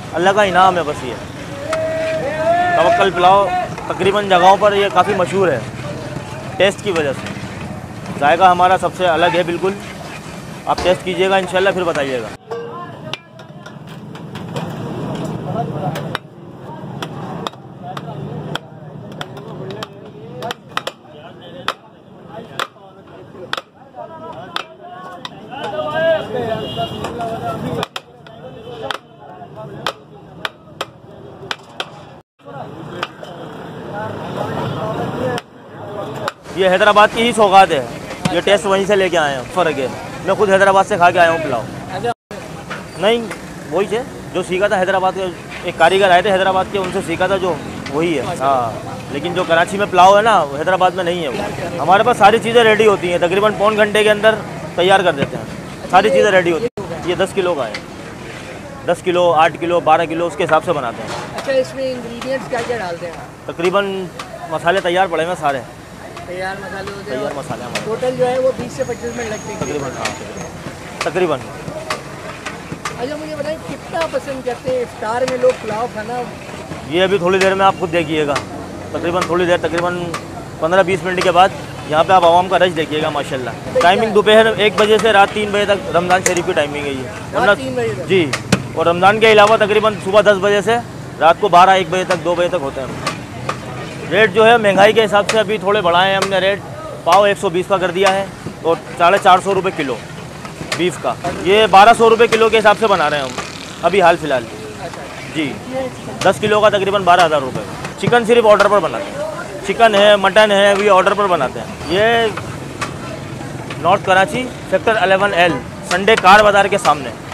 अल्लाह का इनाम है बस ये। तवक्कल पुलाव तकरीबन जगहों पर ये काफ़ी मशहूर है टेस्ट की वजह से। जायका हमारा सबसे अलग है बिल्कुल। आप टेस्ट कीजिएगा इंशाल्लाह, फिर बताइएगा। ये हैदराबाद की ही सौगात है, ये टेस्ट वहीं से लेके आए हैं। फ़र्क है, मैं खुद हैदराबाद से खा के आया हूँ पुलाव। नहीं वही है जो सीखा था हैदराबाद के, एक कारीगर आए थे हैदराबाद के, उनसे सीखा था जो वही है। हाँ, लेकिन जो कराची में पुलाव है ना, हैदराबाद में नहीं है वो। हमारे पास सारी चीज़ें रेडी होती हैं, तकरीबन पौन घंटे के अंदर तैयार कर देते हैं। सारी चीज़ें रेडी होती हैं। ये 10 किलो का है, 10 किलो 8 किलो 12 किलो उसके हिसाब से बनाते हैं। अच्छा, इसमें इंग्रेडिएंट्स क्या क्या डालते हैं? तकरीबन मसाले तैयार पड़े हैं सारे, तैयार मसाले होते हैं। तैयार मसाले हमारे टोटल जो है वो 20 से 25 मिनट लगते हैं तकरीबन। हाँ तकरीबन। अच्छा, मुझे बताइए कितना पसंद करते हैं इफ्तार में लोग पुलाव खाना? ये अभी थोड़ी देर में आप खुद देखिएगा, तकरीबन थोड़ी देर, तकरीबन 15-20 मिनट के बाद यहाँ पे आप आवाम का रश देखिएगा माशाल्लाह। टाइमिंग दोपहर 1 बजे से रात 3 बजे तक रमज़ान शरीफ की टाइमिंग है ये। रात 3 बजे तक? जी, और रमज़ान के अलावा तकरीबन सुबह 10 बजे से रात को 12-1 बजे तक 2 बजे तक होते हैं। रेट जो है महंगाई के हिसाब से अभी थोड़े बढ़ाए हैं हमने रेट। पाव 120 का कर दिया है, तो 450 रुपये किलो बीफ का। ये 1200 रुपये किलो के हिसाब से बना रहे हैं हम अभी हाल फिलहाल जी। 10 किलो का तकरीबन 12,000 रुपये। चिकन सिर्फ ऑर्डर पर बनाते हैं, चिकन है मटन है भी ऑर्डर पर बनाते हैं। ये north Karachi sector 11L Sunday car बाज़ार के सामने।